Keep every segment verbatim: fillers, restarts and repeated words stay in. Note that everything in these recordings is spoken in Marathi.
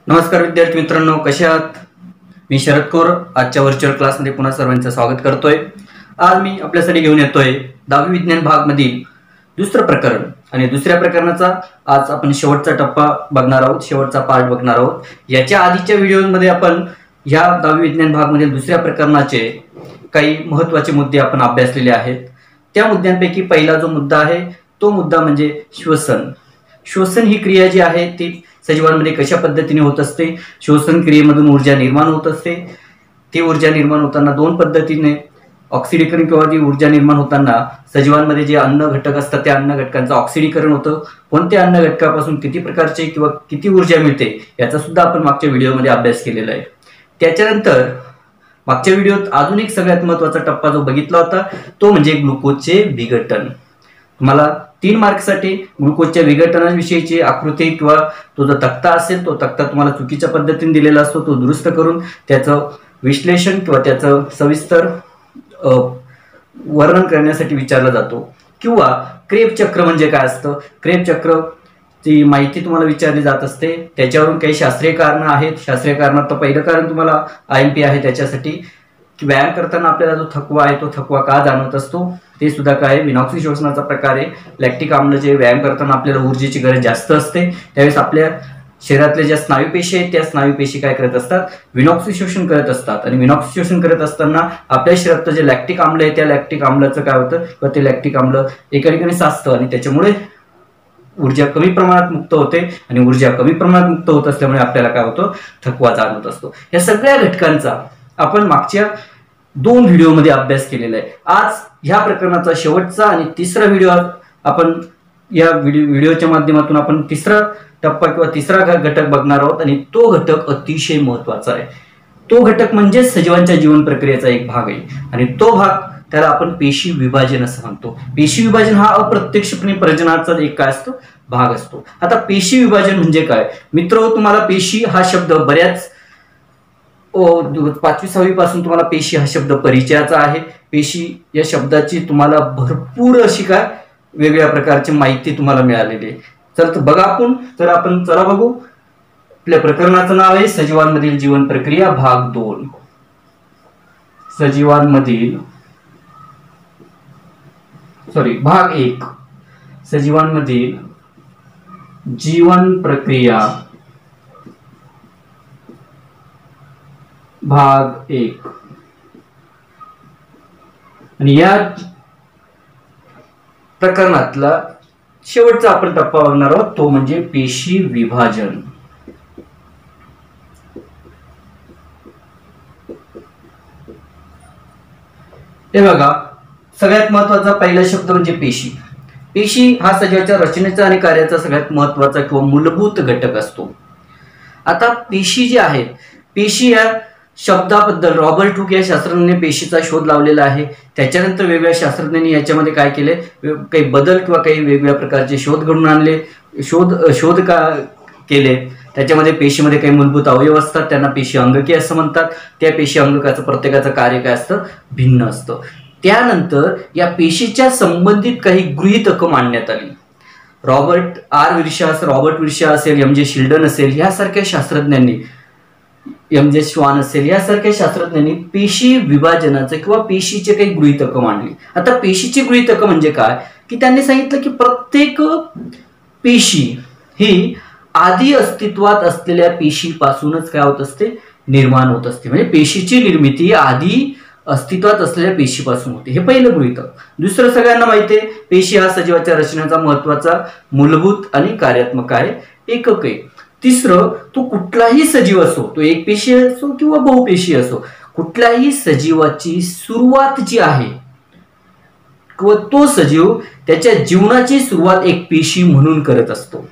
नमस्कार विद्यार्थी मित्रांनो, कसे आहात? मी शरद कौर आजच्या व्हर्च्युअल क्लासमध्ये पुन्हा सर्वांचं स्वागत करतोय। आज मी आपल्यासाठी घेऊन येतोय दहावी विज्ञान भाग मधील दुसरं प्रकरण आणि दुसऱ्या प्रकरणाचा आज आपण शेवटचा टप्पा बघणार आहोत, शेवटचा पार्ट बघणार आहोत। याच्या आधीच्या व्हिडिओमध्ये आपण या दहावी विज्ञान भाग मधील दुसऱ्या प्रकरणाचे काही महत्त्वाचे मुद्दे आपण अभ्यासलेले आहेत। त्या मुद्द्यांपैकी पहिला जो मुद्दा आहे तो मुद्दा म्हणजे श्वसन। श्वसन ही क्रिया जी आहे ती सजीवांमध्ये कशा पद्धतीने होत असते। श्वसन क्रियेमधून ऊर्जा निर्माण होत असते। ती ऊर्जा निर्माण होताना दोन पद्धतीने ऑक्सिडीकरण किंवा ती ऊर्जा निर्माण होताना सजीवांमध्ये जे अन्न घटक असतात त्या अन्न घटकांचं ऑक्सिडीकरण होतं। कोणत्या अन्न घटकापासून किती प्रकारचे किंवा किती ऊर्जा मिळते याचा सुद्धा आपण मागच्या व्हिडिओमध्ये अभ्यास केलेला आहे। त्याच्यानंतर मागच्या व्हिडिओत अजून एक सगळ्यात महत्त्वाचा टप्पा जो बघितला होता तो म्हणजे ग्लुकोजचे विघटन। तुम्हाला तीन मार्कसाठी ग्लुकोजच्या विघटनाविषयीची आकृती किंवा तो जो तक्ता असेल तो तक्ता तुम्हाला चुकीच्या पद्धतीने दिलेला असतो, तो दुरुस्त करून त्याचं विश्लेषण किंवा त्याचं सविस्तर वर्णन करण्यासाठी विचारला जातो। किंवा क्रेब चक्र म्हणजे काय असतं, क्रेब चक्र ची माहिती तुम्हाला विचारली जात असते। त्याच्यावरून काही शास्त्रीय कारण आहेत। शास्त्रीय कारणात तर पहिलं कारण तुम्हाला आय एम पी आहे त्याच्यासाठी की व्यायाम करताना आपल्याला जो थकवा आहे तो थकवा का जाणवत असतो ते सुद्धा काय विनॉक्सी शोषणाचा प्रकार आहे। लॅक्टिक आम्ल जे व्यायाम करताना आपल्याला ऊर्जेची गरज जास्त असते त्यावेळेस आपल्या शरीरातल्या ज्या स्नायूपेशी आहेत त्या स्नायूपेशी काय करत असतात, विनॉक्सी शोषण करत असतात। आणि विनॉक्सी शोषण करत असताना आपल्या शरीरात जे लॅक्टिक आम्ल आहे त्या लॅक्टिक आम्लाचं काय होतं किंवा ते लॅक्टिक आम्ल एका ठिकाणी साचतं आणि त्याच्यामुळे ऊर्जा कमी प्रमाणात मुक्त होते आणि ऊर्जा कमी प्रमाणात मुक्त होत असल्यामुळे आपल्याला काय होतं, थकवा जाणवत असतो। या सगळ्या घटकांचा आपण मागच्या दोन व्हिडिओमध्ये अभ्यास केलेला आहे। आज ह्या प्रकरणाचा शेवटचा आणि तिसरा व्हिडिओ आपण या व्हिडिओ व्हिडिओच्या माध्यमातून आपण तिसरा टप्पा किंवा तिसरा घटक बघणार आहोत आणि तो घटक अतिशय महत्त्वाचा आहे। तो घटक म्हणजे सजीवांच्या जीवन प्रक्रियेचा एक भाग आहे आणि तो भाग त्याला आपण पेशी विभाजन असं म्हणतो। पेशी विभाजन हा अप्रत्यक्षपणे प्रजननाचा एक काय असतो, भाग असतो। आता पेशी विभाजन म्हणजे काय मित्र, तुम्हाला पेशी हा शब्द बऱ्याच पाचवी सहावी पासून तुम्हाला पेशी हा शब्द परिचयाचा आहे। पेशी या शब्दाची तुम्हाला भरपूर अशी काय वेगवेगळ्या प्रकारची माहिती तुम्हाला मिळालेली आहे। चल तर बघा आपण तर आपण चला बघू। आपल्या प्रकरणाचं नाव आहे सजीवांमधील जीवन प्रक्रिया भाग दोन। सजीवांमधील सॉरी भाग एक सजीवांमधील जीवन प्रक्रिया भाग एक। आणि या प्रकरणातला शेवटचा आपण टप्पा बघणार आहोत तो म्हणजे पेशी विभाजन। हे बघा, सगळ्यात महत्त्वाचा पहिला शब्द म्हणजे पेशी। पेशी हा सजीवाच्या रचनेचा आणि कार्याचा सगळ्यात महत्त्वाचा किंवा मूलभूत घटक असतो। आता पेशी जी आहेत, पेशी या शब्दाबद्दल रॉबर्ट हुक या शास्त्रज्ञाने पेशीचा शोध लावलेला आहे। त्याच्यानंतर वेगवेगळ्या शास्त्रज्ञांनी याच्यामध्ये काय केले, काही बदल किंवा काही वेगवेगळ्या प्रकारचे शोध घडून आणले, शोध शोध का केले। त्याच्यामध्ये पेशीमध्ये काही मूलभूत अवयव असतात त्यांना पेशी अंगके असं म्हणतात। त्या पेशी अंगकाचं प्रत्येकाचं कार्य काय असतं, भिन्न असतं। त्यानंतर या पेशीच्या संबंधित काही गृहीतकं मांडण्यात आली। रॉबर्ट आर विर्शा रॉबर्ट विर्शा असेल, एम जे शिल्डन असेल यासारख्या शास्त्रज्ञांनी, एम जे श्वान असेल यासारख्या शास्त्रज्ञांनी पेशी विभाजनाचं किंवा पेशीचे काही गृहीतकं मांडली। आता पेशीची गृहीतकं म्हणजे काय की त्यांनी सांगितलं की प्रत्येक पेशी ही आधी अस्तित्वात असलेल्या पेशीपासूनच काय होत असते, निर्माण होत असते। म्हणजे पेशीची निर्मिती आधी अस्तित्वात असलेल्या पेशीपासून होते, हे पहिलं गृहीतक। दुसरं सगळ्यांना माहिती आहे पेशी हा सजीवाच्या रचनेचा महत्त्वाचा मूलभूत आणि कार्यात्मक आहे एकक आहे। तिसरं, तो कुठलाही सजीव असो, तो एक पेशी असो किंवा बहुपेशी असो, कुठल्याही सजीवाची सुरुवात जी आहे किंवा तो सजीव त्याच्या जीवनाची सुरुवात एक पेशी म्हणून करत असतो।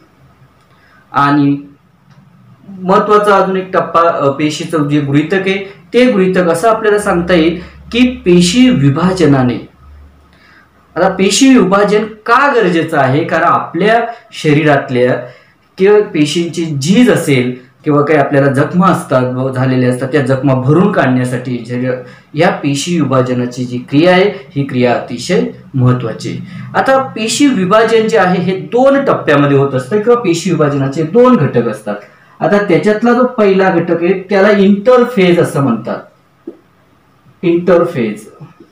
आणि महत्वाचा अजून एक टप्पा पेशीचं जे गृहीतक आहे ते गृहीतक असं आपल्याला सांगता येईल की पेशी विभाजनाने, आता पेशी विभाजन का गरजेचं आहे, कारण आपल्या शरीरातल्या किंवा पेशींची झीज असेल किंवा काही आपल्याला जखमा असतात झालेल्या असतात त्या जखमा भरून काढण्यासाठी या पेशी विभाजनाची जी क्रिया आहे ही क्रिया अतिशय महत्त्वाची। आता पेशी विभाजन जे आहे हे दोन टप्प्यामध्ये होत असते किंवा पेशी विभाजनाचे दोन घटक असतात। आता त्याच्यातला जो पहिला घटक आहे त्याला इंटरफेज असं म्हणतात, इंटरफेज.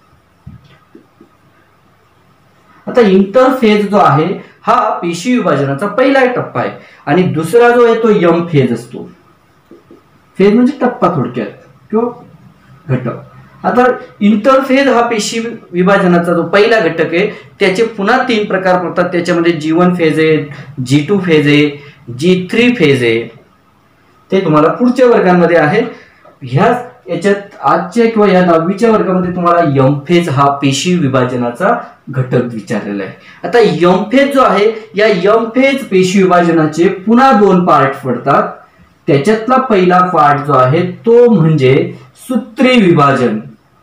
आता इंटरफेज जो आहे हा पेशी विभाजनाचा पहिला टप्पा आहे आणि दुसरा जो आहे तो यम फेज असतो. फेज म्हणजे टप्पा थोडक्यात किंवा घटक. आता इंटरफेज हा पेशी विभाजनाचा जो पहिला घटक आहे त्याचे पुन्हा तीन प्रकार पडतात. त्याच्यामध्ये जी वन फेज आहे, जी टू फेज आहे, जी थ्री फेज आहे. ते तुम्हाला पुढच्या वर्गांमध्ये आहे. ह्या याच्यात आजच्या किंवा या दहावीच्या वर्गामध्ये तुम्हाला यम फेज हा पेशी विभाजनाचा घटक विचारलेला आहे. आता यम फेज जो आहे या यम फेज पेशी विभाजनाचे पुन्हा दोन पार्ट पडतात. त्याच्यातला पहिला पार्ट जो आहे तो म्हणजे सूत्री विभाजन,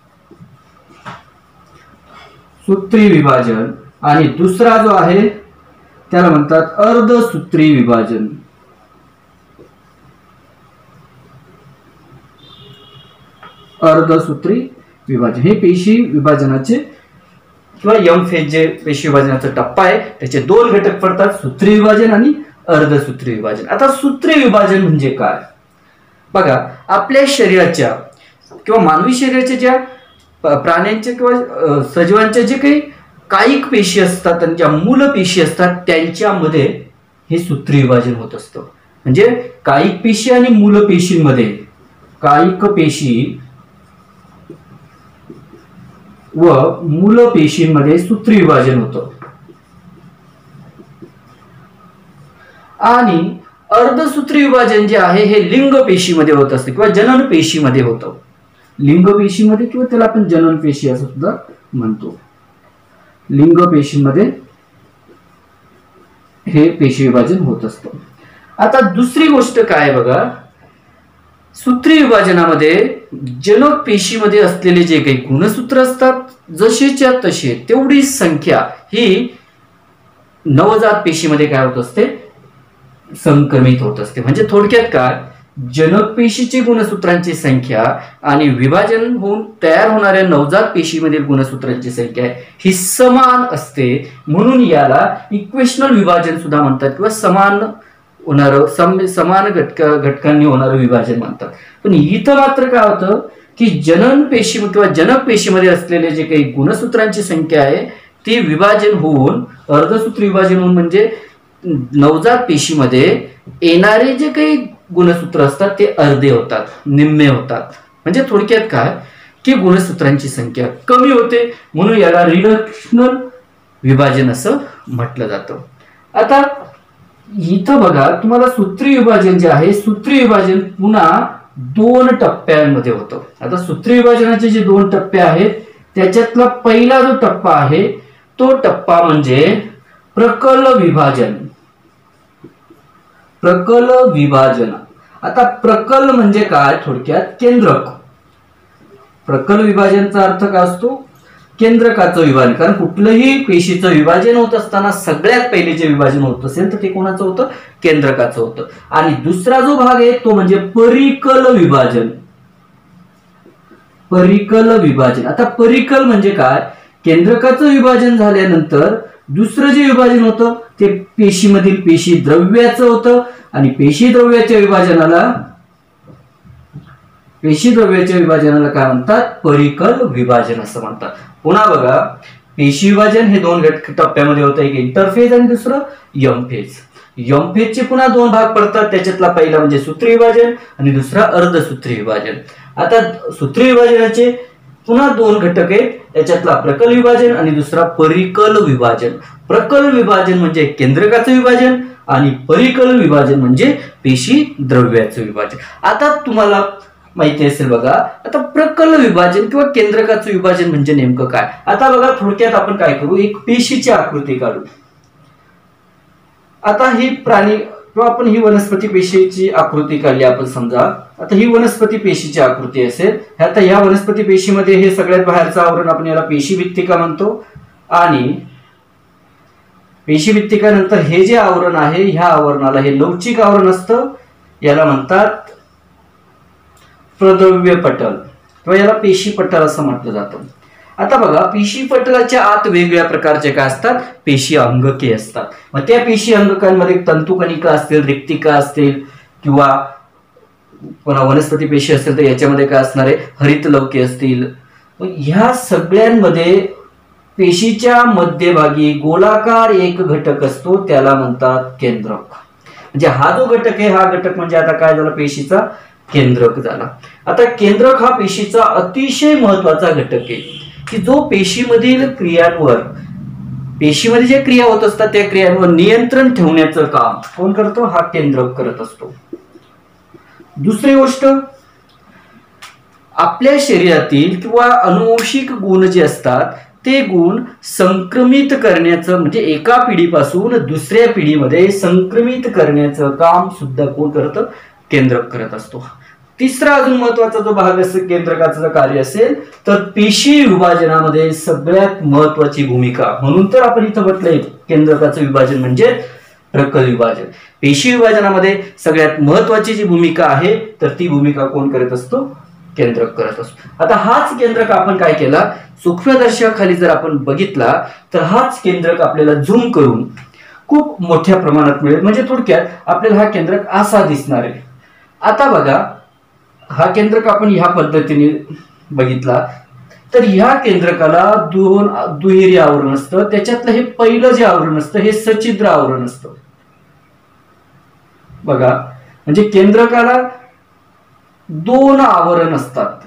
सूत्री विभाजन आणि दुसरा जो आहे त्याला म्हणतात अर्धसूत्री विभाजन. अर्धसूत्री विभाजन हे पेशी विभाजनाचे किंवा यम फेज जे पेशी विभाजनाचा टप्पा आहे त्याचे दोन घटक पडतात, सूत्री विभाजन आणि अर्धसूत्री विभाजन. आता सूत्री विभाजन म्हणजे काय बघा, आपल्या शरीराच्या किंवा मानवी शरीराच्या ज्या प्राण्यांच्या किंवा सजीवांच्या जे काही कायिक पेशी असतात आणि ज्या मूल पेशी असतात त्यांच्यामध्ये हे सूत्री विभाजन होत असतं. म्हणजे कायिक पेशी आणि मूल पेशींमध्ये, कायिक पेशी व मूल पेशींमध्ये सूत्री विभाजन होतं. आणि अर्धसूत्री विभाजन जे आहे हे लिंग पेशीमध्ये होत असते किंवा जनन पेशीमध्ये होतं. लिंग पेशीमध्ये किंवा त्याला आपण जनन पेशी असं सुद्धा म्हणतो. लिंग पेशीमध्ये हे पेशी विभाजन होत असतं. आता दुसरी गोष्ट काय बघा, सूत्री विभाजनामध्ये जनक पेशीमध्ये असलेले जे काही गुणसूत्र असतात जसेच्या तसे तेवढी संख्या ही नवजात पेशीमध्ये काय होत असते, संक्रमित होत असते. म्हणजे थोडक्यात काय, जनक पेशीची गुणसूत्रांची संख्या आणि विभाजन होऊन तयार होणाऱ्या नवजात पेशीमधील गुणसूत्रांची संख्या ही समान असते. म्हणून याला इक्वेशनल विभाजन सुद्धा म्हणतात किंवा समान होणारं समान घटक घटकांनी होणारं विभाजन म्हणतात. पण इथं मात्र काय होतं की जनन पेशी किंवा जनक पेशीमध्ये असलेले जे काही गुणसूत्रांची संख्या आहे ती विभाजन होऊन अर्धसूत्री विभाजन होऊन म्हणजे नवजात पेशीमध्ये येणारे जे काही गुणसूत्र असतात ते अर्धे होतात, निम्मे होतात. म्हणजे थोडक्यात काय की गुणसूत्रांची संख्या कमी होते, म्हणून याला रिडक्शनल विभाजन असं म्हटलं जातं. आता इथं बघा तुम्हाला सूत्री विभाजन जे आहे, सूत्री विभाजन पुन्हा दोन टप्प्यांमध्ये होतं. आता सूत्री विभाजनाचे जे दोन टप्पे आहेत त्याच्यातला पहिला जो टप्पा आहे तो टप्पा म्हणजे प्रकल विभाजन. प्रकल विभाजन. आता प्रकल म्हणजे काय, थोडक्यात केंद्रक. प्रकल विभाजनाचा अर्थ काय असतो, केंद्रकाचं विभाजन. कारण कुठलंही पेशीचं विभाजन होत असताना सगळ्यात पहिले जे विभाजन होत असेल तर ते कोणाचं होतं, केंद्रकाचं होतं. आणि दुसरा जो भाग आहे तो म्हणजे परिकल विभाजन. परिकल विभाजन. आता परिकल म्हणजे काय, केंद्रकाचं विभाजन झाल्यानंतर दुसरं जे विभाजन होतं ते पेशीमधील पेशी द्रव्याचं होतं आणि पेशी द्रव्याच्या विभाजनाला पेशी द्रव्याच्या विभाजनाला काय म्हणतात, परिकल विभाजन असं म्हणतात. पुन्हा बघा, पेशी विभाजन हे दोन टप्प्यामध्ये होतं, एक इंटरफेज आणि दुसरं यम फेज. यम फेजचे पुन्हा दोन भाग पडतात. त्याच्यातला पहिला म्हणजे सूत्री विभाजन आणि दुसरा अर्धसूत्री विभाजन. आता सूत्री विभाजनाचे पुन्हा दोन घटक आहेत, त्याच्यातला प्रकल विभाजन आणि दुसरा परिकल विभाजन. प्रकल विभाजन म्हणजे केंद्रकाचं विभाजन आणि परिकल विभाजन म्हणजे पेशी द्रव्याचं विभाजन. आता तुम्हाला माहिती असेल बघा, आता प्रकल विभाजन किंवा केंद्रकाचं विभाजन म्हणजे नेमकं काय. आता बघा थोडक्यात आपण काय करू, एक पेशीची आकृती काढू. आता ही प्राणी किंवा आपण ही वनस्पती पेशीची आकृती काढली आपण समजा. आता ही वनस्पती पेशीची आकृती असेल. आता या वनस्पती पेशीमध्ये हे सगळ्यात बाहेरचं आवरण आपण याला पेशी भित्तिका म्हणतो आणि पेशी भित्तिका नंतर हे जे आवरण आहे ह्या आवरणाला हे लवचिक आवरण असतं, याला म्हणतात प्रद्रव्य पटल किंवा याला पेशी पटल असं म्हटलं जातं. आता बघा, पेशी पटलाच्या आत वेगवेगळ्या प्रकारचे काय असतात, पेशी अंगके असतात. मग त्या पेशी अंगकांमध्ये तंतुकणिका असतील, रिक्तिका असतील किंवा पुन्हा वनस्पती पेशी असेल तर याच्यामध्ये काय असणार आहे, हरितलवके असतील. ह्या सगळ्यांमध्ये पेशीच्या मध्यभागी गोलाकार एक घटक असतो, त्याला म्हणतात केंद्रक. म्हणजे हा जो घटक आहे, हा घटक म्हणजे आता काय झाला, पेशीचा केंद्रक झाला. आता केंद्रक हा पेशीचा अतिशय महत्वाचा घटक आहे की जो पेशीमधील क्रियांवर, पेशीमध्ये जे क्रिया होत असतात त्या क्रियांवर नियंत्रण ठेवण्याचं काम कोण करतो, हा केंद्रक करत असतो. दुसरी गोष्ट, आपल्या शरीरातील किंवा अनुवंशिक गुण जे असतात ते गुण संक्रमित करण्याचं, म्हणजे एका पिढीपासून दुसऱ्या पिढीमध्ये संक्रमित करण्याचं काम सुद्धा कोण करतं, केंद्रक करत असतो. तिसरा अजून महत्वाचा जो भाग असेल केंद्रकाचं कार्य असेल तर पेशी विभाजनामध्ये सगळ्यात महत्वाची भूमिका, म्हणून तर आपण इथं म्हटलंय केंद्रकाचं विभाजन म्हणजे प्रकल विभाजन. पेशी विभाजनामध्ये सगळ्यात महत्वाची जी भूमिका आहे तर ती भूमिका कोण करत असतो, केंद्रक करत असतो. आता हाच केंद्रक आपण काय केला, सूक्ष्मदर्शकाखाली जर आपण बघितला तर हाच केंद्रक आपल्याला झूम करून खूप मोठ्या प्रमाणात मिळेल. म्हणजे थोडक्यात आपल्याला हा केंद्रक असा दिसणार आहे. आता बघा, हा केंद्रक आपण ह्या पद्धतीने बघितला तर ह्या केंद्रकाला दोन दुहेरी आवरण असतं. त्याच्यातलं हे पहिलं जे आवरण असतं हे सछिद्र आवरण असतं. बघा, म्हणजे केंद्रकाला दोन आवरण असतात,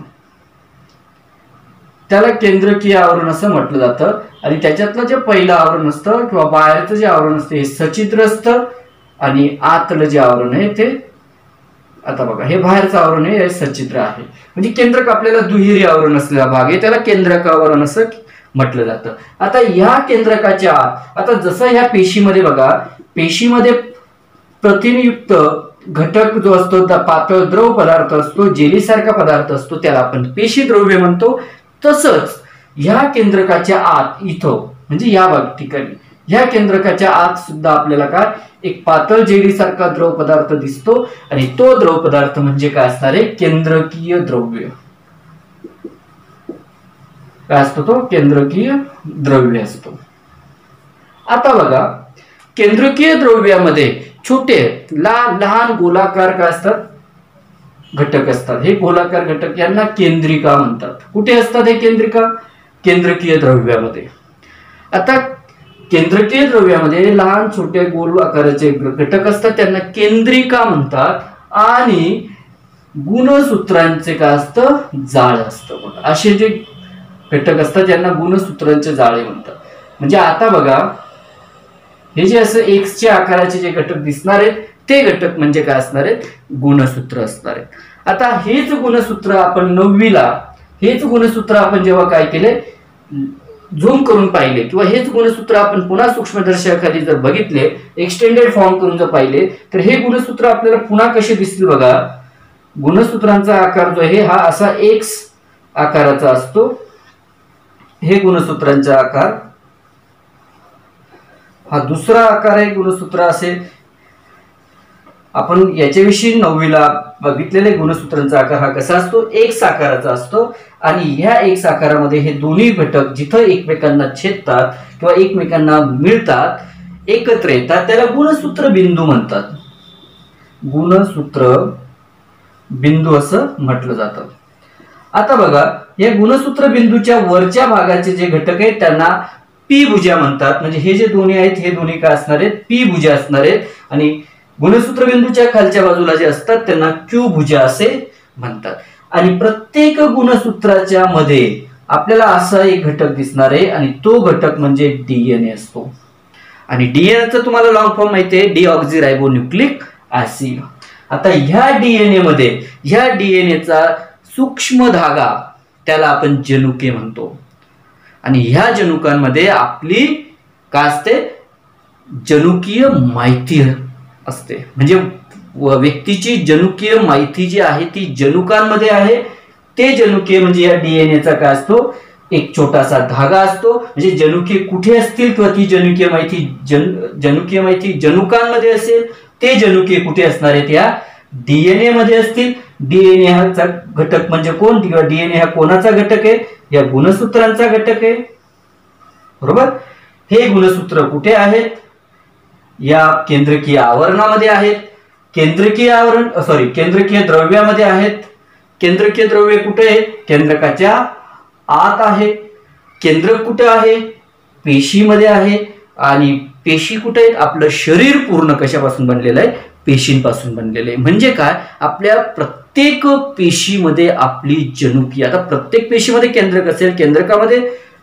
त्याला केंद्रकीय आवरण असं म्हटलं जातं. आणि त्याच्यातलं जे पहिलं आवरण असतं किंवा बाहेरचं जे आवरण असतं हे सछिद्र असतं आणि आतलं जे आवरण आहे ते, आता बघा हे बाहेरचं आवरण आहे, हे सच्छिद्र आहे. म्हणजे केंद्रक आपल्याला दुहेरी आवरण असलेला भाग आहे, त्याला केंद्रक आवरण असं म्हटलं जातं. आता या केंद्रकाच्या आत, आता जसं ह्या पेशीमध्ये बघा, पेशीमध्ये प्रथिनयुक्त घटक जो असतो, पातळ द्रव पदार्थ असतो, जेलीसारखा पदार्थ असतो, त्याला आपण पेशी द्रव्य म्हणतो. तसंच ह्या केंद्रकाच्या आत इथं, म्हणजे या भाग ठिकाणी, ह्या केंद्रकाच्या आत सुद्धा आपल्याला काय एक पातळ जेलीसारखा द्रव पदार्थ दिसतो आणि तो द्रव पदार्थ म्हणजे काय असणार आहे, केंद्रकीय द्रव्य. काय असतो तो, केंद्रकीय द्रव्य असतो. आता बघा, केंद्रकीय द्रव्यामध्ये छोटे लहान गोलाकार काय असतात, घटक असतात. हे गोलाकार घटक यांना केंद्रिका म्हणतात. कुठे असतात हे केंद्रिका, केंद्रकीय द्रव्यामध्ये. आता केंद्रकीय द्रव्यामध्ये लहान छोटे गोल आकाराचे घटक असतात, त्यांना केंद्रिका म्हणतात. आणि गुणसूत्रांचे काय असतं, जाळ असतं. असे जे घटक असतात त्यांना गुणसूत्रांचे जाळे म्हणतात. म्हणजे आता बघा, हे जे असं एक्सच्या आकाराचे जे घटक दिसणार आहेत ते घटक म्हणजे काय असणार आहेत, गुणसूत्र असणार आहेत. आता हेच गुणसूत्र आपण नववीला, हेच गुणसूत्र आपण जेव्हा काय केले, झूम करून पाहिले किंवा हेच गुणसूत्र आपण पुन्हा सूक्ष्मदर्शकाखाली जर बघितले, एक्सटेंडेड फॉर्म करून जर पाहिले तर हे गुणसूत्र आपल्याला पुन्हा कसे दिसतील बघा. गुणसूत्रांचा आकार जो आहे हा असा एक्स आकाराचा असतो. हे गुणसूत्रांचा आकार, हा दुसरा आकार आहे गुणसूत्र असेल. आपण याच्याविषयी नववीला बघितलेले गुणसूत्रांचा आकार हा कसा असतो, एक्स आकाराचा असतो. आणि ह्या एक्स आकारामध्ये हे दोन्ही घटक जिथं एकमेकांना छेदतात किंवा एकमेकांना मिळतात, एकत्र येतात, त्याला गुणसूत्र बिंदू म्हणतात. गुणसूत्र बिंदू असं म्हटलं जातं. आता बघा, या गुणसूत्र बिंदूच्या वरच्या भागाचे जे घटक आहेत त्यांना पी भुजा म्हणतात. म्हणजे हे जे दोन्ही आहेत हे दोन्ही काय असणार आहेत, पी भुजा असणार आहेत. आणि गुणसूत्र बिंदूच्या खालच्या बाजूला जे असतात त्यांना क्यू भुजा असे म्हणतात. आणि प्रत्येक गुणसूत्राच्या मध्ये आपल्याला असा एक घटक दिसणार आहे आणि तो घटक म्हणजे डीएनए असतो. आणि डीएनएचा तुम्हाला लॉंग फॉर्म माहिती आहे, डीऑक्झिरायबोन्यूक्लिक ऍसिड. आता ह्या डीएनए मध्ये, ह्या डीएनएचा सूक्ष्म धागा त्याला आपण जनुके म्हणतो. आणि ह्या जनुकांमध्ये आपली काय असते, जनुकीय माहिती असते. म्हणजे व्यक्तीची जनुकीय माहिती जी आहे ती जनुकांमध्ये आहे. ते जनुकीय म्हणजे या डीएनएचा काय असतो, एक छोटासा धागा असतो. म्हणजे जनुके कुठे असतील किंवा ती जनुकीय माहिती जन जनुकीय माहिती जनुकांमध्ये असेल, ते जनुके कुठे असणार आहेत, या डीएनए मध्ये असतील. डीएनए हा घटक म्हणजे कोण, किंवा डीएनए हा कोणाचा घटक आहे, या गुणसूत्रांचा घटक आहे. बरोबर. हे गुणसूत्र कुठे आहेत, या केंद्रकीय आवरणामध्ये आहेत. केंद्रकीय आवरण सॉरी केंद्रकीय द्रव्यामध्ये आहेत. केंद्रकीय द्रव्य कुठे आहे? केंद्रकाच्या आत आहे. केंद्रक कुठे आहे? पेशीमध्ये आहे. आणि पेशी कुठे आहेत? आपलं शरीर पूर्ण कशापासून बनलेलं आहे? पेशींपासून बनलेलं आहे. म्हणजे काय? आपल्या प्रत्येक पेशीमध्ये आपली जनुकीय, आता प्रत्येक पेशीमध्ये केंद्रक असेल, केंद्रकामध्ये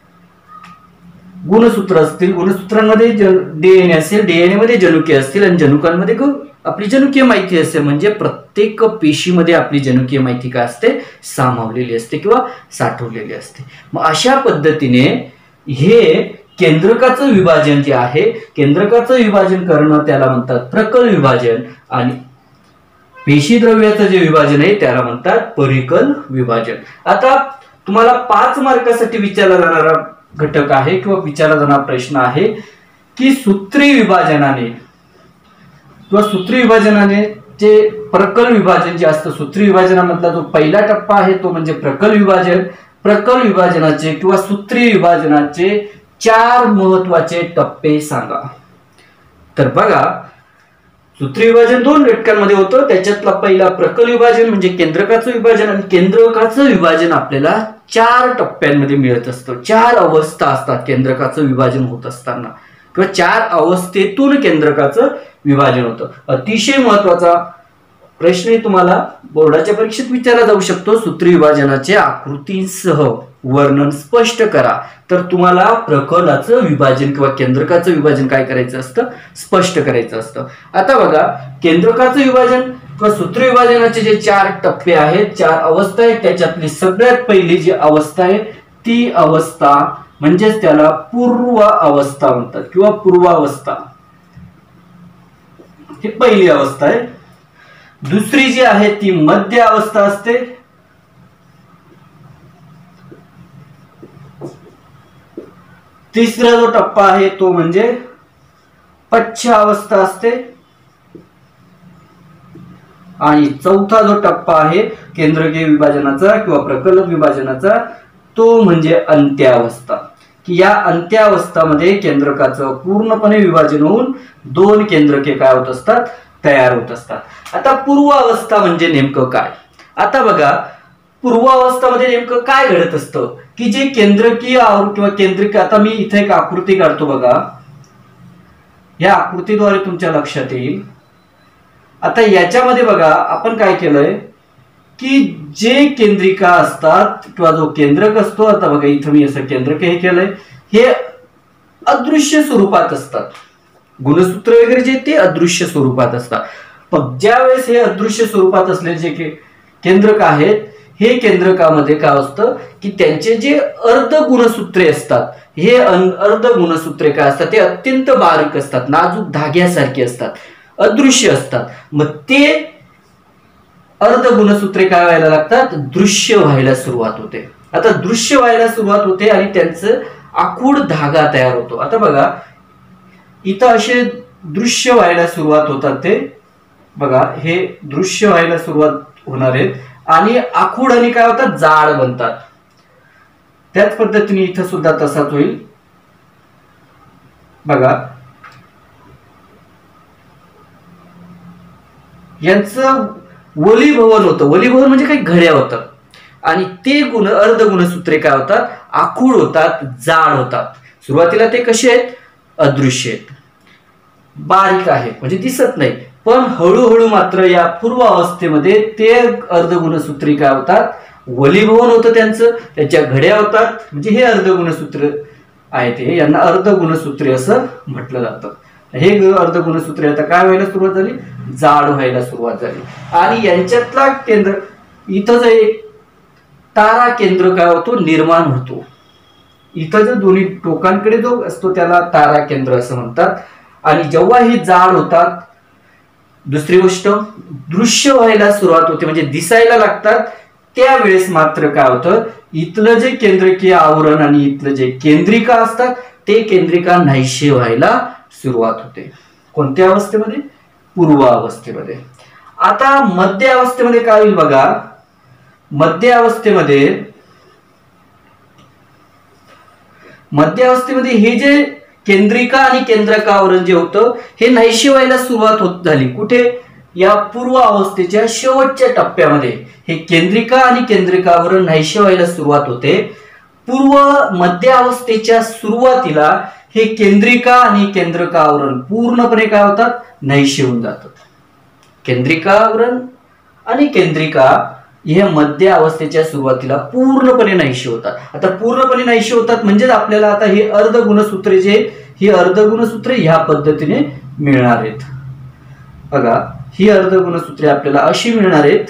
गुणसूत्र असतील, गुणसूत्रांमध्ये डीएनए असेल, डीएनए मध्ये जनुकीय असतील आणि जनुकांमध्ये आपली जनुकीय माहिती असेल. म्हणजे प्रत्येक पेशीमध्ये आपली जनुकीय माहिती काय असते? सामावलेली असते किंवा साठवलेली असते. मग अशा पद्धतीने हे केंद्रकाचं विभाजन जे आहे, केंद्रकाचं विभाजन करणं त्याला म्हणतात प्रकल विभाजन आणि पेशी द्रव्याचं जे विभाजन आहे त्याला म्हणतात परिकल विभाजन. आता तुम्हाला पाच मार्कासाठी विचारला जाणारा घटक आहे किंवा विचारला जाणारा प्रश्न आहे की सूत्री विभाजनाने किंवा सूत्री विभाजनाने जे प्रकल विभाजन जे असतं, सूत्री विभाजनामधला जो पहिला टप्पा आहे तो म्हणजे प्रकल विभाजन. प्रकल विभाजनाचे किंवा सूत्री विभाजनाचे चार महत्वाचे टप्पे सांगा. तर बघा, सूत्री विभाजन दोन घटकांमध्ये होतं. त्याच्यातला पहिला प्रकल विभाजन म्हणजे केंद्रकाचं विभाजन आणि केंद्रकाचं विभाजन आपल्याला चार टप्प्यांमध्ये मिळत असतं. चार अवस्था असतात केंद्रकाचं विभाजन होत असताना किंवा चार अवस्थेतून केंद्रकाचं विभाजन होतं. अतिशय महत्वाचा प्रश्न तुम्हाला बोर्डाच्या परीक्षेत विचारला जाऊ शकतो. सूत्री विभाजनाचे आकृतीसह वर्णन स्पष्ट करा. तर तुम्हाला प्रकलाचं विभाजन किंवा केंद्रकाचं विभाजन काय करायचं असतं? स्पष्ट करायचं असतं. आता बघा, केंद्रकाचं विभाजन किंवा सूत्री विभाजनाचे जे चार टप्पे आहेत, चार अवस्था आहेत, त्याच्यातली सगळ्यात पहिली जी अवस्था आहे ती अवस्था म्हणजेच त्याला पूर्व अवस्था म्हणतात किंवा पूर्वावस्था. ही पहिली अवस्था आहे. दुसरी जी आहे ती मध्य अवस्था असते. तिसरा जो टप्पा आहे तो म्हणजे पश्च अवस्था असते. आणि चौथा जो टप्पा आहे केंद्रकीय विभाजनाचा किंवा प्रकल विभाजनाचा तो म्हणजे अंत्यावस्था. की या अंत्यावस्थामध्ये केंद्रकाचं पूर्णपणे विभाजन होऊन दोन केंद्रके काय होत असतात? तयार होत असतात. आता पूर्वावस्था म्हणजे नेमकं काय? आता बघा, पूर्वावस्थामध्ये नेमकं काय घडत असतं की जे केंद्रकीय किंवा केंद्रिक, आता मी इथे एक आकृती काढतो बघा, या आकृतीद्वारे तुमच्या लक्षात येईल. आता याच्यामध्ये बघा आपण काय केलंय की जे केंद्रिका असतात किंवा जो केंद्रक असतो, आता बघा इथं मी असं केंद्रक हे केलंय, हे अदृश्य स्वरूपात असतात. गुणसूत्र वगैरे जे ते अदृश्य स्वरूपात असतात. पण ज्या वेळेस हे अदृश्य स्वरूपात असलेले जे केंद्रक आहेत, हे केंद्रकामध्ये काय असतं की त्यांचे जे अर्ध गुणसूत्रे असतात, हे अर्ध गुणसूत्रे काय असतात? ते अत्यंत बारीक असतात, नाजूक धाग्यासारखे असतात, अदृश्य असतात. मग ते अर्ध गुणसूत्रे काय व्हायला लागतात? दृश्य व्हायला सुरुवात होते. आता दृश्य व्हायला सुरुवात होते आणि त्यांचं आखूड धागा तयार होतो. आता बघा इथं असे दृश्य व्हायला सुरुवात होतात. ते बघा हे दृश्य व्हायला सुरुवात होणार आहेत आणि आखूड आणि काय होतात? जाड बनतात. त्याच पद्धतीने इथं सुद्धा तसाच होईल. बघा यांचं वलीभवन होतं. वलीभवन म्हणजे काही घड्या होतात आणि ते गुण अर्ध गुणसूत्रे काय होतात? आखूड होतात, जाड होतात. सुरुवातीला ते कसे आहेत? अदृश्य आहेत, बारीक आहेत, म्हणजे दिसत नाही. पण हळूहळू मात्र या पूर्व अवस्थेमध्ये ते अर्ध गुणसूत्री काय होतात? वलीभवन होतं त्यांचं, त्याच्या घड्या होतात. म्हणजे हे अर्ध गुणसूत्र आहेत, हे यांना अर्ध गुणसूत्रे असं म्हटलं जातं. हे अर्ध गुणसूत्रे आता काय व्हायला सुरुवात झाली? जाड व्हायला सुरुवात झाली. आणि यांच्यातला केंद्र इथं जे एक तारा केंद्र काय होतो? निर्माण होतो. इथं जो दोन्ही टोकांकडे जो असतो त्याला तारा केंद्र असं म्हणतात. आणि जेव्हा हे जाड होतात, दुसरी गोष्ट दृश्य व्हायला सुरुवात होते, म्हणजे दिसायला लागतात, त्यावेळेस मात्र काय होतं? इथलं जे केंद्रकीय आवरण आणि इथलं जे केंद्रिका असतात ते केंद्रिका नाहीशे व्हायला सुरुवात होते. कोणत्या अवस्थेमध्ये? पूर्व अवस्थेमध्ये. आता मध्य अवस्थेमध्ये काय होईल बघा. मध्य अवस्थेमध्ये मध्य अवस्थेमध्ये हे जे केंद्रिका आणि केंद्रकावरण जे होतं हे नाहीशे व्हायला सुरुवात होत झाली. कुठे? या पूर्व अवस्थेच्या शेवटच्या टप्प्यामध्ये हे केंद्रिका आणि केंद्रिकावरण नाहीसे व्हायला सुरुवात होते. पूर्व मध्य अवस्थेच्या सुरुवातीला हे केंद्रिका आणि केंद्रकावरण पूर्णपणे काय होतात, नाहीसे होऊन जातात. केंद्रिकावरण आणि केंद्रिका हे मध्य अवस्थेच्या सुरुवातीला पूर्णपणे नाहीसे होतात. आता पूर्णपणे नाहीसे होतात म्हणजे आपल्याला आता हे अर्ध गुणसूत्रे जे ही अर्ध गुणसूत्रे ह्या पद्धतीने मिळणार आहेत. बघा ही अर्ध गुणसूत्रे आपल्याला अशी मिळणार आहेत.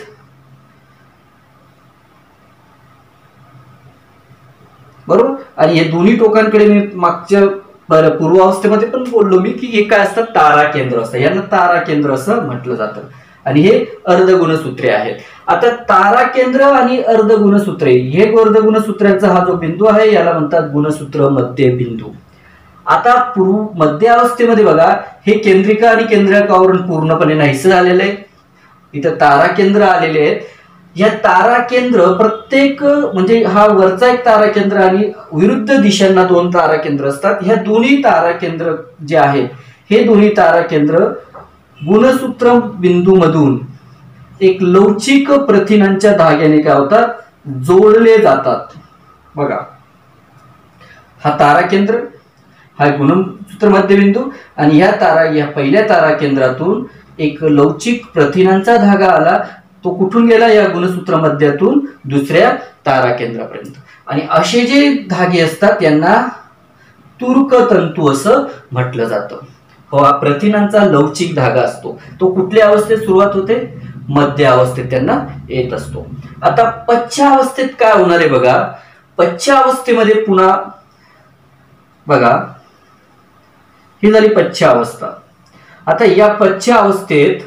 बरोबर. आणि हे दोन्ही टोकांकडे मी मागच्या पूर्वावस्थेमध्ये पण बोललो मी की हे काय असतात, तारा केंद्र असतात. यांना तारा केंद्र असं म्हटलं जातं. आणि हे अर्ध गुणसूत्रे आहेत. आता तारा केंद्र आणि अर्ध गुणसूत्रे हे अर्ध गुणसूत्र्यांचा हा जो बिंदू आहे याला म्हणतात गुणसूत्र मध्य बिंदू. आता पूर्व मध्य अवस्थेमध्ये बघा हे केंद्रिका आणि केंद्रकावरण पूर्णपणे नाहीसे झालेले आहे. इथं तारा केंद्र आलेले आहेत. या तारा केंद्र प्रत्येक म्हणजे हा वरचा एक तारा केंद्र आणि विरुद्ध दिशांना दोन तारा केंद्र असतात. ह्या दोन्ही तारा केंद्र जे आहेत हे दोन्ही तारा केंद्र गुणसूत्र बिंदू मधून एक लवचिक प्रथिनांच्या धाग्याने काय होतात, जोडले जातात. बघा हा तारा केंद्र, हा गुणसूत्र मध्यबिंदू आणि या तारा या पहिल्या तारा केंद्रातून एक लवचिक प्रथिनांचा धागा आला. तो कुठून गेला, या गुणसूत्र मध्यातून दुसऱ्या तारा केंद्रापर्यंत. आणि असे जे धागे असतात यांना तुर्क तंतू असं म्हटलं जातं. हा प्रथिनांचा लवचिक धागा असतो. तो कुठल्या अवस्थेत सुरुवात होते, मध्य अवस्थेत त्यांना येत असतो. आता पश्चावस्थेत काय होणार आहे बघा. पश्चावस्थेमध्ये पुन्हा बघा ही झाली पश्चावस्था. आता या पश्चावस्थेत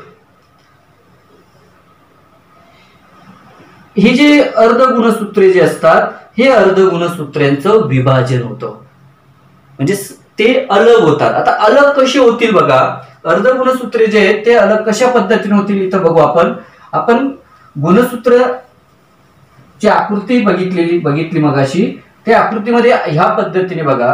हे जे अर्ध गुणसूत्रे जे असतात हे अर्ध गुणसूत्र्यांचं विभाजन होतं. म्हणजे ते अलग होतात. आता अलग कसे होतील बघा. अर्ध गुणसूत्रे जे आहेत ते अलग कशा पद्धतीने होतील इथं बघू आपण. आपण गुणसूत्र ची आकृती बघितलेली बघितली मगाशी. त्या आकृतीमध्ये ह्या पद्धतीने बघा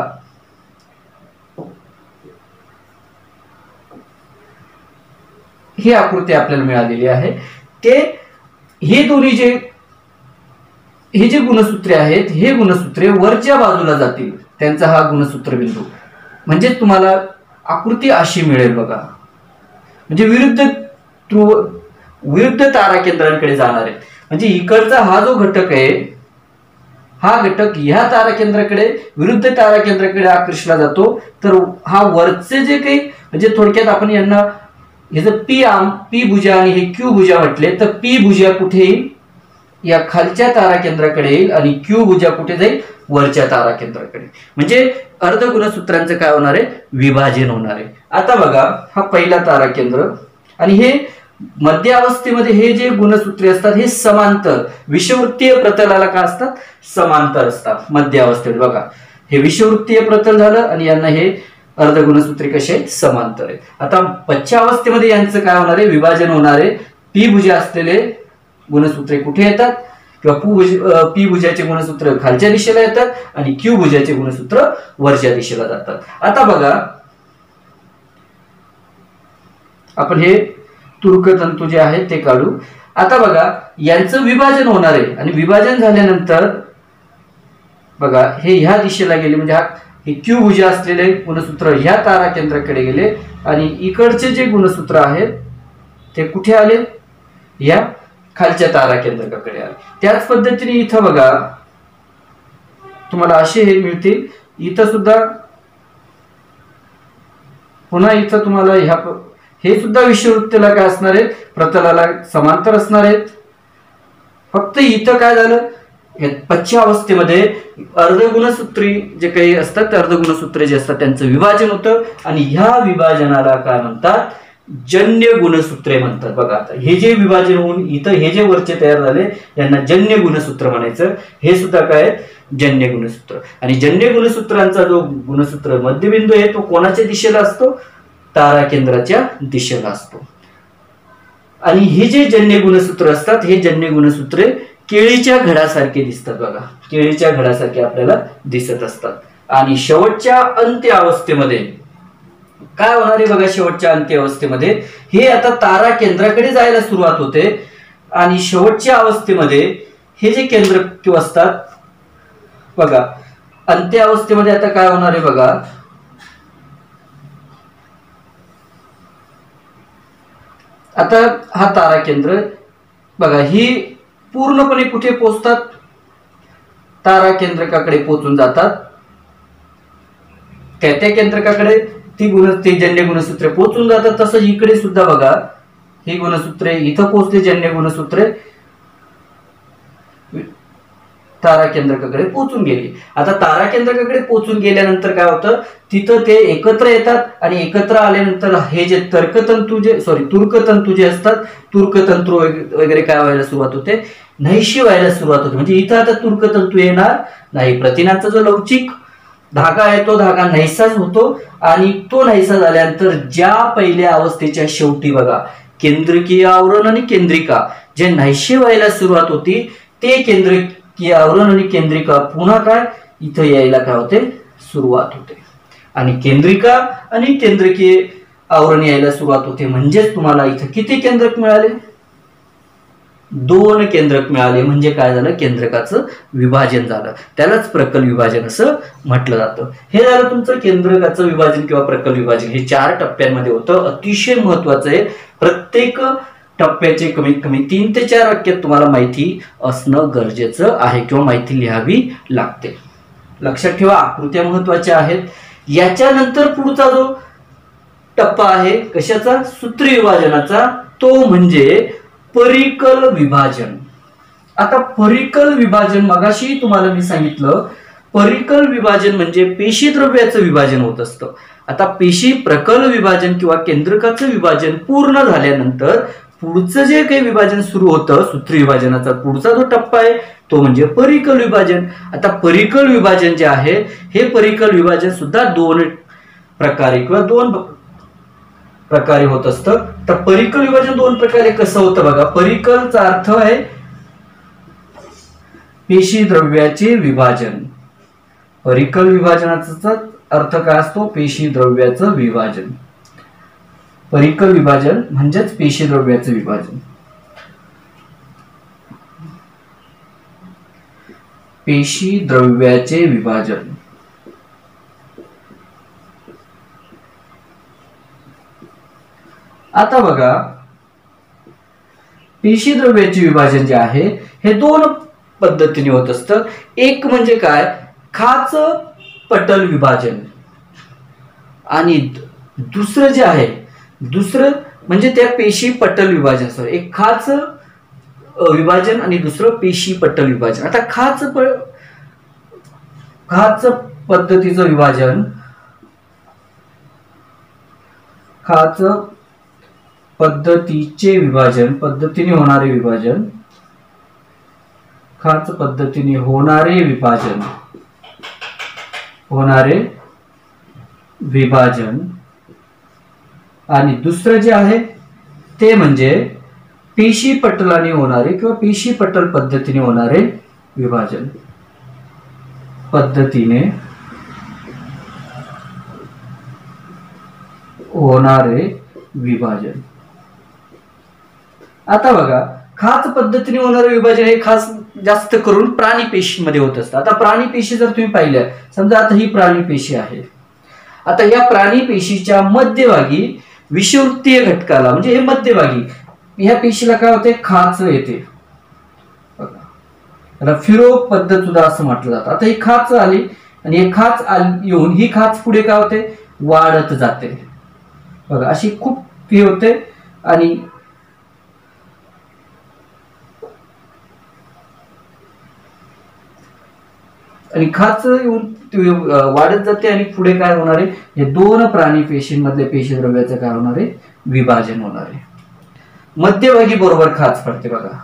ही आकृती आपल्याला मिळालेली आहे. ते हे दोन्ही जे हे जे गुणसूत्रे आहेत हे गुणसूत्रे वरच्या बाजूला जातील. त्यांचा हा गुणसूत्र बिंदू म्हणजे तुम्हाला आकृती अशी मिळेल बघा. म्हणजे विरुद्ध ध्रुव विरुद्ध तारा केंद्रांकडे जाणार आहे. म्हणजे इकडचा हा जो घटक आहे हा घटक ह्या तारा केंद्राकडे विरुद्ध तारा केंद्राकडे आकर्षला जातो. तर हा वरचे जे काही म्हणजे थोडक्यात आपण यांना हे जर पी आम पी भुजा आणि हे क्यू भुजा म्हटले तर पी भुजा कुठे येईल, या खालच्या तारा केंद्राकडे येईल आणि क्यू भुजा कुठे जाईल, वरच्या तारा केंद्राकडे. म्हणजे अर्ध गुणसूत्रांचं काय होणार आहे, विभाजन होणार आहे. आता बघा हा पहिला तारा केंद्र आणि हे मध्य अवस्थेमध्ये हे जे गुणसूत्रे असतात हे समांतर विषुववृत्तीय प्रतलाला काय असतात, समांतर असतात. मध्य अवस्थेत बघा हे विषुववृत्तीय प्रतल झालं आणि यांना हे अर्ध गुणसूत्रे कसे आहेत, समांतर आहेत. आता पश्चावस्थेमध्ये यांचं काय होणार आहे, विभाजन होणार आहे. पी भुजा असलेले गुणसूत्रे कुठे येतात किंवा पी भुजाचे गुणसूत्र खालच्या दिशेला येतात आणि क्यू भुजाचे गुणसूत्र वरच्या दिशेला जातात. आता बघा आपण हे तुर्कतंतू जे आहेत ते काढू. आता बघा यांचं विभाजन होणार आहे आणि विभाजन झाल्यानंतर बघा हे ह्या दिशेला गेले म्हणजे हा हे क्यू भुजा असलेले गुणसूत्र ह्या तारा केंद्राकडे गेले आणि इकडचे जे गुणसूत्र आहेत ते कुठे आले, या खालच्या तारा केंद्राकडे आले. त्याच पद्धतीने इथं बघा तुम्हाला असे हे मिळतील. इथं सुद्धा पुन्हा इथं तुम्हाला ह्या हे सुद्धा विषुववृत्तीला काय असणार आहेत, प्रतलाला समांतर असणार आहेत. फक्त इथं काय झालं, पश्चावस्थेमध्ये अर्ध गुणसूत्री जे काही असतात अर्ध गुणसूत्रे जे असतात त्यांचं विभाजन होतं आणि ह्या विभाजनाला काय म्हणतात, जन्य गुणसूत्रे म्हणतात. बघा आता हे जे विभाजन होऊन इथं हे जे वरचे तयार झाले यांना जन्य गुणसूत्र म्हणायचं. हे सुद्धा काय जन्य गुणसूत्र. आणि जन्य गुणसूत्रांचा जो गुणसूत्र मध्यबिंदू आहे तो कोणाच्या दिशेला असतो, तारा केंद्राच्या दिशेला असतो. आणि हे जे जन्य गुणसूत्र असतात हे जन्य गुणसूत्रे केळीच्या घडासारखे दिसतात. बघा केळीच्या घडासारखे आपल्याला दिसत असतात. आणि शेवटच्या अंत्य अवस्थेमध्ये काय होणार आहे बघा शेवटच्या अंत्य अवस्थेमध्ये, हे आता तारा केंद्राकडे जायला सुरुवात होते आणि शेवटच्या अवस्थेमध्ये हे जे केंद्र असतात बघा, अंत्य अवस्थेमध्ये आता काय होणार आहे बघा, आता हा तारा केंद्र बघा, ही पूर्णपणे कुठे पोहोचतात, तारा केंद्रकाकडे पोहोचून जातात. त्या त्या केंद्रकाकडे ती गुण ते जन्य गुणसूत्रे पोहोचून जातात. तसंच इकडे सुद्धा बघा, ही गुणसूत्रे इथं पोहोचते, जन्य गुणसूत्रे तारा केंद्रकाकडे पोहोचून गेली. आता तारा केंद्रकाकडे पोहोचून गेल्यानंतर काय होतं, तिथं ते एकत्र येतात आणि एकत्र आल्यानंतर हे जे तर्कतंतू जे सॉरी तुर्कतंतू जे असतात, तुर्कतंतू वगैरे काय व्हायला सुरुवात होते, नैशी व्हायला सुरुवात होते. म्हणजे इथं आता तुर्कतंतू येणार नाही. प्रथिनांचा जो लवचिक धागा आहे तो धागा नैसाच होतो आणि तो नैसा झाल्यानंतर ज्या पहिल्या अवस्थेच्या शेवटी बघा, केंद्रकीय आवरण आणि केंद्रिका जे नैशी व्हायला सुरुवात होती, ते केंद्रकीय आवरण आणि केंद्रिका पुन्हा काय इथं यायला काय होते, सुरुवात होते. आणि केंद्रिका आणि केंद्रकीय आवरण यायला सुरुवात होते. म्हणजेच तुम्हाला इथं किती केंद्रक मिळाले, दोन केंद्रक मिळाले. म्हणजे काय झालं, केंद्रकाचं विभाजन झालं. त्यालाच प्रकल विभाजन असं म्हटलं जातं. हे झालं तुमचं केंद्रकाचं विभाजन किंवा प्रकल विभाजन. हे चार टप्प्यांमध्ये होतं. अतिशय महत्वाचं आहे. प्रत्येक टप्प्याचे कमीत कमी तीन ते चार वाक्यात तुम्हाला माहिती असणं गरजेचं आहे किंवा माहिती लिहावी लागते. लक्षात ठेवा, आकृत्या महत्वाच्या आहेत. याच्यानंतर पुढचा जो टप्पा आहे कशाचा, सूत्री विभाजनाचा, तो म्हणजे परिकल विभाजन. आता परिकल विभाजन मगाशी तुम्हाला मी सांगितलं, परिकल विभाजन म्हणजे पेशी द्रव्याचं विभाजन होत असतं. आता पेशी प्रकल विभाजन किंवा केंद्रकाचं विभाजन पूर्ण झाल्यानंतर पुढचं जे काही विभाजन सुरू होतं, सूत्री विभाजनाचा पुढचा जो टप्पा आहे तो म्हणजे परिकल विभाजन. आता परिकल विभाजन जे आहे, हे परिकल विभाजन सुद्धा दोन प्रकारे किंवा दोन प्रकारे होत असतं. तर परिकल विभाजन दोन प्रकारे कसं होतं बघा. परिकलचा अर्थ आहे पेशी द्रव्याचे विभाजन. परिकल विभाजनाचा अर्थ काय असतो, पेशी द्रव्याचं विभाजन. परिकल विभाजन म्हणजेच पेशी द्रव्याचं विभाजन. पेशी द्रव्याचे विभाजन. आता बघा, पेशी द्रव्याचे विभाजन जे आहे हे दोन पद्धतीने होत असतं. एक म्हणजे काय, खाच पटल विभाजन, आणि दुसरं जे आहे दुसरं म्हणजे त्या पेशी पटल विभाजन. सॉरी, एक खाच विभाजन आणि दुसरं पेशी पटल विभाजन. आता खाच खाच पद्धतीचं विभाजन, खाच पद्धतीचे विभाजन, पद्धतीने होणारे विभाजन, खाच पद्धतीने होणारे विभाजन होणारे विभाजन आणि दुसरं जे आहे ते म्हणजे पेशी पटलाने होणारे किंवा पेशी पटल पद्धतीने होणारे विभाजन. पद्धतीने होणारे विभाजन. आता बघा, खास पद्धतीने होणारे विभाजन हे खास जास्त करून प्राणी पेशीमध्ये होत असतं. आता प्राणी पेशी जर तुम्ही पाहिल्या, समजा आता ही प्राणी पेशी आहे. आता या प्राणी पेशीच्या मध्यभागी विषुवृत्तीय घटकाला म्हणजे हे मध्यभागी ह्या पेशीला काय होते, खाच येते. फिरो पद्धत सुद्धा असं म्हटलं जातं. आता ही खाच आली आणि हे खाच येऊन ही खाच पुढे काय होते, वाढत जाते. बघा अशी खूप हे होते आणि आणि खाच येऊन वाढत जाते आणि पुढे काय होणार आहे, हे दोन प्राणी पेशींमधले पेशी द्रव्याचं काय होणार आहे, विभाजन होणार आहे. मध्यभागी बरोबर खाच पडते बघा.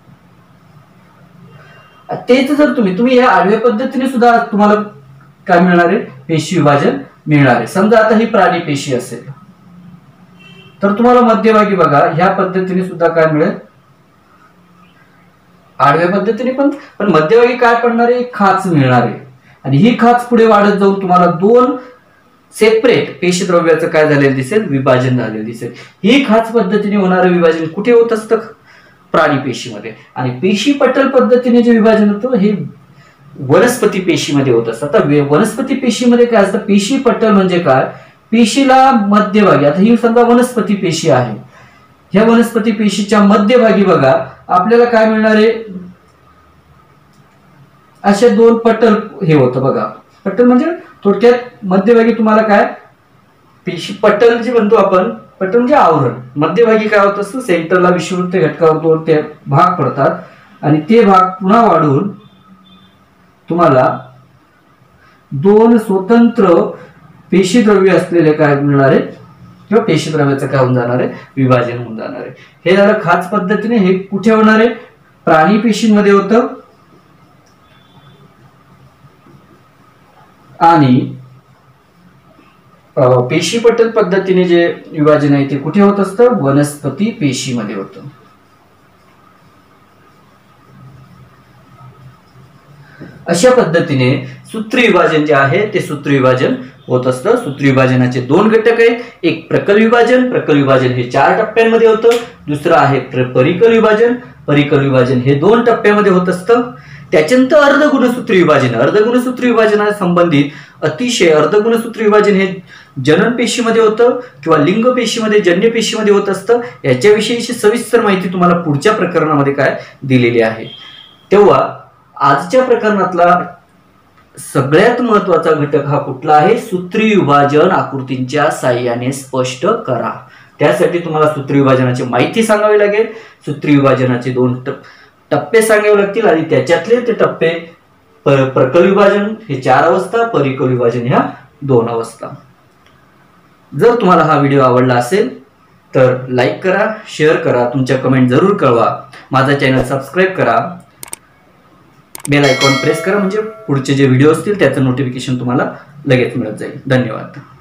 तेच जर तुम्ही तुम्ही या आडव्या पद्धतीने सुद्धा तुम्हाला काय मिळणार आहे, पेशी विभाजन मिळणार आहे. समजा आता ही प्राणी पेशी असेल तर तुम्हाला मध्यभागी बघा ह्या पद्धतीने सुद्धा काय मिळेल, आडव्या पद्धतीने पण पण मध्यभागी काय पडणार आहे, खाच मिळणार आहे. आणि ही खाच पुढे वाढत जाऊन तुम्हाला दोन सेपरेट पेशी द्रव्याचं काय झालेलं दिसेल, विभाजन झालेलं दिसेल. ही खास पद्धतीने होणारं विभाजन कुठे होत असतं, प्राणी पेशीमध्ये. आणि पेशी पटल पद्धतीने जे विभाजन होतं हे वनस्पती पेशीमध्ये होत असतं. आता वनस्पती पेशीमध्ये काय असतं, पेशी पटल म्हणजे काय, पेशीला मध्यभागी, आता ही समजा वनस्पती पेशी आहे, ह्या वनस्पती पेशीच्या मध्यभागी बघा आपल्याला काय मिळणार आहे, असे दोन पटल हे होतं बघा. पटल म्हणजे थोडक्यात मध्यभागी तुम्हाला काय, पेशी पटल जे म्हणतो आपण, पटल म्हणजे आवरण, मध्यभागी काय होत असतं, सेंटरला विषुववृत्त घटकावर दोन ते भाग पडतात आणि ते भाग पुन्हा वाढून तुम्हाला दोन स्वतंत्र पेशीद्रव्य असलेले काय मिळणार आहे, किंवा पेशीद्रव्याचं काय होऊन जाणार आहे, विभाजन होऊन जाणार आहे. हे जरा खास पद्धतीने हे कुठे होणार आहे, प्राणी पेशींमध्ये होतं. आणि पेशी पटल पद्धतीने जे विभाजन आहे ते कुठे होत असतं, वनस्पती पेशीमध्ये होतं. अशा पद्धतीने सूत्र विभाजन जे आहे ते सूत्र विभाजन होत असतं. सूत्र विभाजनाचे दोन घटक आहेत, एक प्रकल विभाजन, प्रकल विभाजन हे चार टप्प्यांमध्ये होतं. दुसरं आहे परिकल विभाजन, परिकल विभाजन हे दोन टप्प्यामध्ये होत असतं. त्याच्यानंतर अर्धगुणसूत्र विभाजन, अर्धगुणसूत्र विभाजनाला संबंधित अतिशय अर्धगुणसूत्र विभाजन हे जनन पेशीमध्ये होतं किंवा लिंग पेशीमध्ये, जन्य पेशीमध्ये होत असतं. याच्याविषयीची सविस्तर माहिती तुम्हाला पुढच्या प्रकरणामध्ये काय दिलेली आहे. तेव्हा आजच्या प्रकरणातला सगळ्यात महत्वाचा घटक हा कुठला आहे, सूत्री विभाजन आकृतींच्या साहाय्याने स्पष्ट करा. त्यासाठी तुम्हाला सूत्र विभाजनाची माहिती सांगावी लागेल, सूत्री विभाजनाचे दोन टप्पे सांगावे लागतील आणि त्याच्यातले ते टप्पे प्रकल विभाजन हे चार अवस्था, परिकल विभाजन ह्या दोन अवस्था. जर तुम्हाला हा व्हिडिओ आवडला असेल तर लाईक करा, शेअर करा, तुमच्या कमेंट जरूर कळवा. माझा चॅनल सबस्क्राईब करा, बेल आयकॉन प्रेस करा, म्हणजे पुढचे जे व्हिडिओ असतील त्याचं नोटिफिकेशन तुम्हाला लगेच मिळत जाईल. धन्यवाद.